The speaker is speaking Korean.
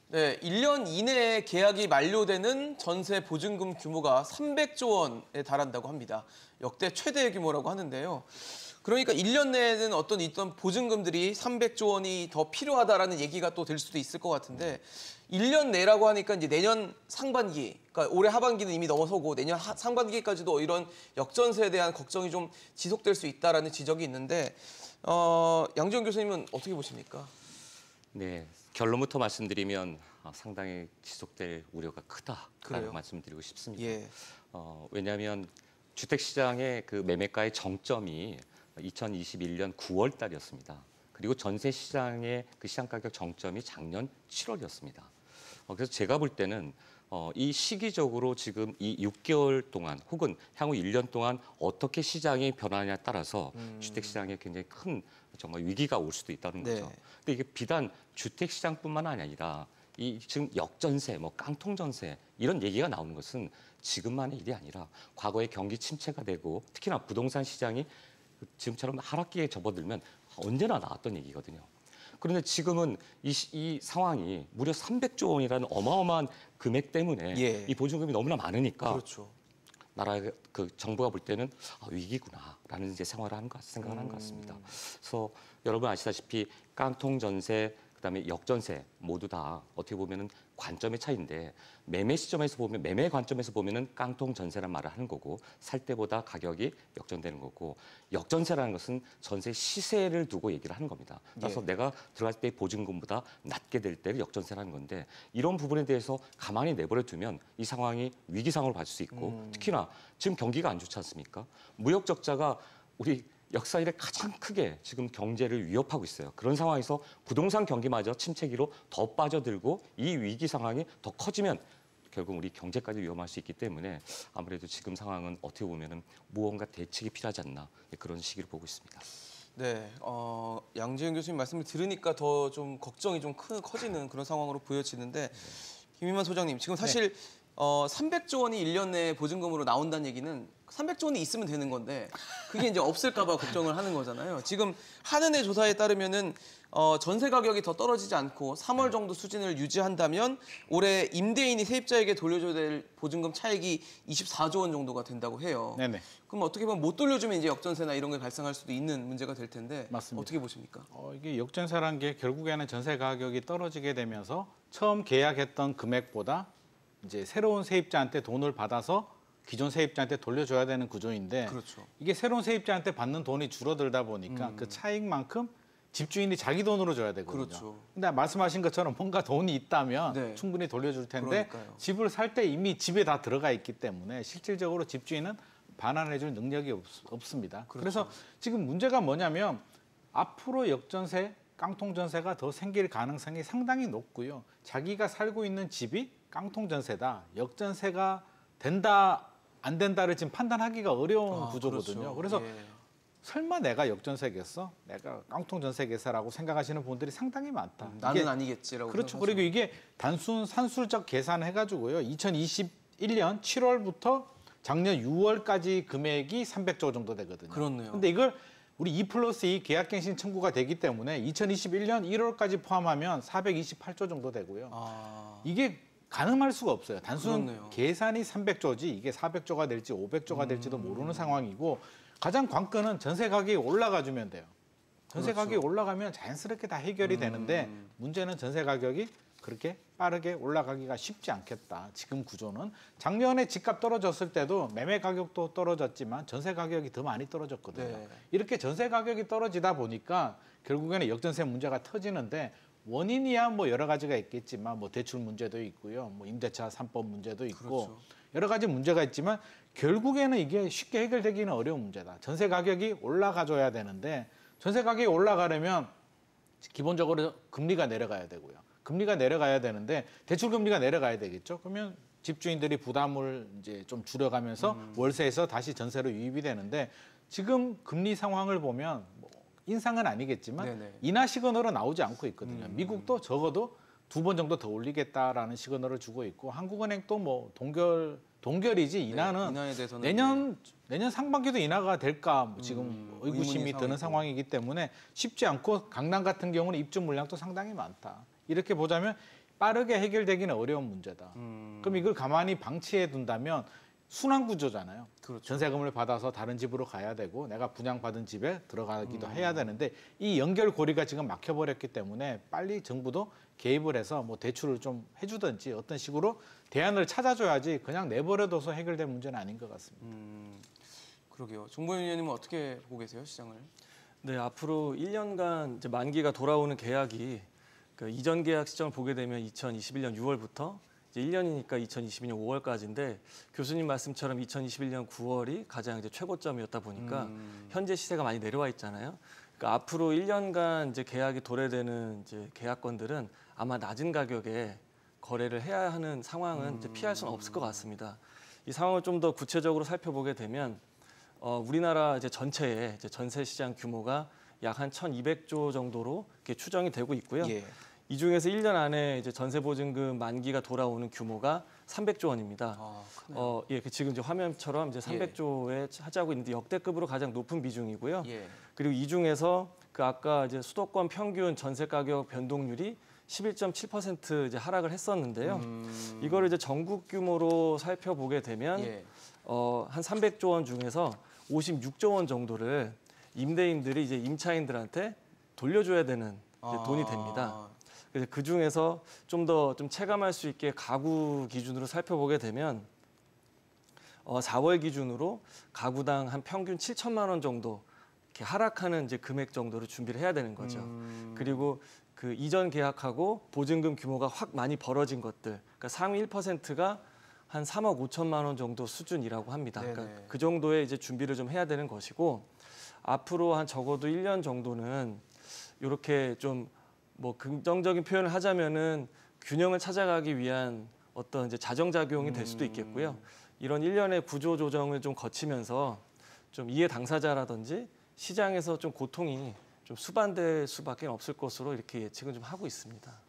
네, 1년 이내에 계약이 만료되는 전세 보증금 규모가 300조 원에 달한다고 합니다. 역대 최대 규모라고 하는데요. 그러니까 1년 내에는 있던 보증금들이 300조 원이 더 필요하다라는 얘기가 또 될 수도 있을 것 같은데 1년 내라고 하니까 이제 내년 상반기, 그러니까 올해 하반기는 이미 넘어서고 내년 상반기까지도 이런 역전세에 대한 걱정이 좀 지속될 수 있다라는 지적이 있는데 양지원 교수님은 어떻게 보십니까? 네, 결론부터 말씀드리면 상당히 지속될 우려가 크다라고 그래요? 말씀드리고 싶습니다. 예. 왜냐하면 주택시장의 그 매매가의 정점이 2021년 9월 달이었습니다. 그리고 전세 시장의 그 시장 가격 정점이 작년 7월이었습니다. 그래서 제가 볼 때는 이 시기적으로 지금 이 6개월 동안 혹은 향후 1년 동안 어떻게 시장이 변하냐에 따라서 주택시장에 굉장히 큰 정말 위기가 올 수도 있다는 거죠. 네. 근데 이게 비단 주택시장뿐만 아니라 이 지금 역전세, 깡통전세 이런 얘기가 나오는 것은 지금만의 일이 아니라 과거에 경기 침체가 되고 특히나 부동산 시장이 지금처럼 하락기에 접어들면 언제나 나왔던 얘기거든요. 그런데 지금은 이 상황이 무려 300조 원이라는 어마어마한 금액 때문에 예. 이 보증금이 너무나 많으니까 그렇죠. 정부가 볼 때는 위기구나라는 이제 생각을 하는 것 같습니다. 그래서 여러분 아시다시피 깡통 전세, 그다음에 역전세 모두 다 어떻게 보면은 관점의 차이인데 매매 시점에서 보면 매매 관점에서 보면은 깡통 전세란 말을 하는 거고 살 때보다 가격이 역전되는 거고 역전세라는 것은 전세 시세를 두고 얘기를 하는 겁니다. 따라서 내가 들어갈 때 보증금보다 낮게 될 때를 역전세라는 건데 이런 부분에 대해서 가만히 내버려 두면 이 상황이 위기 상황을 받을 수 있고 특히나 지금 경기가 안 좋지 않습니까? 무역 적자가 우리 역사 이래 가장 크게 지금 경제를 위협하고 있어요. 그런 상황에서 부동산 경기마저 침체기로 더 빠져들고 이 위기 상황이 더 커지면 결국 우리 경제까지 위험할 수 있기 때문에 아무래도 지금 상황은 어떻게 보면은 무언가 대책이 필요하지 않나 그런 시기를 보고 있습니다. 네, 양지은 교수님 말씀을 들으니까 더 좀 걱정이 좀 커지는 그런 상황으로 보여지는데 김인만 소장님 지금 사실 300조 원이 1년 내에 보증금으로 나온다는 얘기는 300조 원이 있으면 되는 건데 그게 이제 없을까 봐 걱정을 하는 거잖아요. 지금 한은의 조사에 따르면은 전세 가격이 더 떨어지지 않고 3월 정도 수준을 유지한다면 올해 임대인이 세입자에게 돌려줘야 될 보증금 차익이 24조 원 정도가 된다고 해요. 네네. 그럼 어떻게 보면 못 돌려주면 이제 역전세나 이런 게 발생할 수도 있는 문제가 될 텐데 맞습니다. 어떻게 보십니까? 이게 역전세라는 게 결국에는 전세 가격이 떨어지게 되면서 처음 계약했던 금액보다 이제 새로운 세입자한테 돈을 받아서 기존 세입자한테 돌려줘야 되는 구조인데 그렇죠. 이게 새로운 세입자한테 받는 돈이 줄어들다 보니까 그 차익만큼 집주인이 자기 돈으로 줘야 되거든요. 그렇죠. 근데 말씀하신 것처럼 뭔가 돈이 있다면 네. 충분히 돌려줄 텐데 그러니까요. 집을 살 때 이미 집에 다 들어가 있기 때문에 실질적으로 집주인은 반환해줄 능력이 없습니다. 그렇죠. 그래서 지금 문제가 뭐냐면 앞으로 역전세, 깡통전세가 더 생길 가능성이 상당히 높고요. 자기가 살고 있는 집이 깡통전세다, 역전세가 된다, 안 된다를 지금 판단하기가 어려운 구조거든요. 그렇죠. 그래서 예. 설마 내가 역전세겠어? 내가 깡통전세겠어라고 생각하시는 분들이 상당히 많다. 나는 아니겠지라고. 그렇죠. 생각하죠. 그리고 이게 단순 산술적 계산해가지고요. 2021년 7월부터 작년 6월까지 금액이 300조 정도 되거든요. 그렇네요. 근데 이걸 우리 2+2 계약갱신 청구가 되기 때문에 2021년 1월까지 포함하면 428조 정도 되고요. 이게 가늠할 수가 없어요. 단순 그렇네요. 계산이 300조지 이게 400조가 될지 500조가 될지도 모르는 상황이고 가장 관건은 전세 가격이 올라가주면 돼요. 전세 그렇죠. 가격이 올라가면 자연스럽게 다 해결이 되는데 문제는 전세 가격이 그렇게 빠르게 올라가기가 쉽지 않겠다. 지금 구조는 작년에 집값 떨어졌을 때도 매매 가격도 떨어졌지만 전세 가격이 더 많이 떨어졌거든요. 네. 이렇게 전세 가격이 떨어지다 보니까 결국에는 역전세 문제가 터지는데 원인이야 뭐 여러 가지가 있겠지만 뭐 대출 문제도 있고요. 뭐 임대차 3법 문제도 있고 그렇죠. 여러 가지 문제가 있지만 결국에는 이게 쉽게 해결되기는 어려운 문제다. 전세 가격이 올라가줘야 되는데 전세 가격이 올라가려면 기본적으로 금리가 내려가야 되고요. 금리가 내려가야 되는데 대출 금리가 내려가야 되겠죠. 그러면 집주인들이 부담을 이제 좀 줄여가면서 월세에서 다시 전세로 유입이 되는데 지금 금리 상황을 보면 뭐 인상은 아니겠지만 네네. 인하 시그널은 나오지 않고 있거든요. 미국도 적어도 2번 정도 더 올리겠다라는 시그널을 주고 있고 한국은행도 뭐 동결이지 인하는 인하에 대해서는 내년 상반기도 인하가 될까 뭐 지금 의구심이 드는 상황이기 때문에 쉽지 않고 강남 같은 경우는 입주 물량도 상당히 많다. 이렇게 보자면 빠르게 해결되기는 어려운 문제다. 그럼 이걸 가만히 방치해 둔다면 순환 구조잖아요. 그렇죠. 전세금을 받아서 다른 집으로 가야 되고 내가 분양받은 집에 들어가기도 해야 되는데 이 연결고리가 지금 막혀버렸기 때문에 빨리 정부도 개입을 해서 뭐 대출을 좀 해주든지 어떤 식으로 대안을 찾아줘야지 그냥 내버려둬서 해결될 문제는 아닌 것 같습니다. 그러게요. 정보현 의원님은 어떻게 보고 계세요, 시장을? 네, 앞으로 1년간 이제 만기가 돌아오는 계약이 그 이전 계약 시점을 보게 되면 2021년 6월부터 이제 1년이니까 2022년 5월까지인데 교수님 말씀처럼 2021년 9월이 가장 이제 최고점이었다 보니까 현재 시세가 많이 내려와 있잖아요. 그러니까 앞으로 1년간 이제 계약이 도래되는 이제 계약건들은 아마 낮은 가격에 거래를 해야 하는 상황은 이제 피할 수는 없을 것 같습니다. 이 상황을 좀 더 구체적으로 살펴보게 되면 우리나라 이제 전체의 이제 전세 시장 규모가 약 한 1,200조 정도로 이렇게 추정이 되고 있고요. 예. 이 중에서 1년 안에 이제 전세 보증금 만기가 돌아오는 규모가 300조 원입니다. 아, 크네요. 예, 지금 이제 화면처럼 이제 300조에 차지하고 있는데 역대급으로 가장 높은 비중이고요. 예. 그리고 이 중에서 그 아까 이제 수도권 평균 전세 가격 변동률이 11.7% 이제 하락을 했었는데요. 이거를 이제 전국 규모로 살펴보게 되면 예. 한 300조 원 중에서 56조 원 정도를 임대인들이 이제 임차인들한테 돌려줘야 되는 이제 돈이 됩니다. 그래서 그 중에서 좀 더 좀 체감할 수 있게 가구 기준으로 살펴보게 되면 4월 기준으로 가구당 한 평균 7천만 원 정도 이렇게 하락하는 이제 금액 정도로 준비를 해야 되는 거죠. 그리고 그 이전 계약하고 보증금 규모가 확 많이 벌어진 것들, 그러니까 상위 1%가 한 3억 5천만 원 정도 수준이라고 합니다. 그러니까 네네. 그 정도의 이제 준비를 좀 해야 되는 것이고 앞으로 한 적어도 1년 정도는 이렇게 좀 뭐 긍정적인 표현을 하자면은 균형을 찾아가기 위한 어떤 이제 자정작용이 될 수도 있겠고요. 이런 일련의 구조 조정을 좀 거치면서 좀 이해 당사자라든지 시장에서 좀 고통이 좀 수반될 수밖에 없을 것으로 이렇게 예측은 좀 하고 있습니다.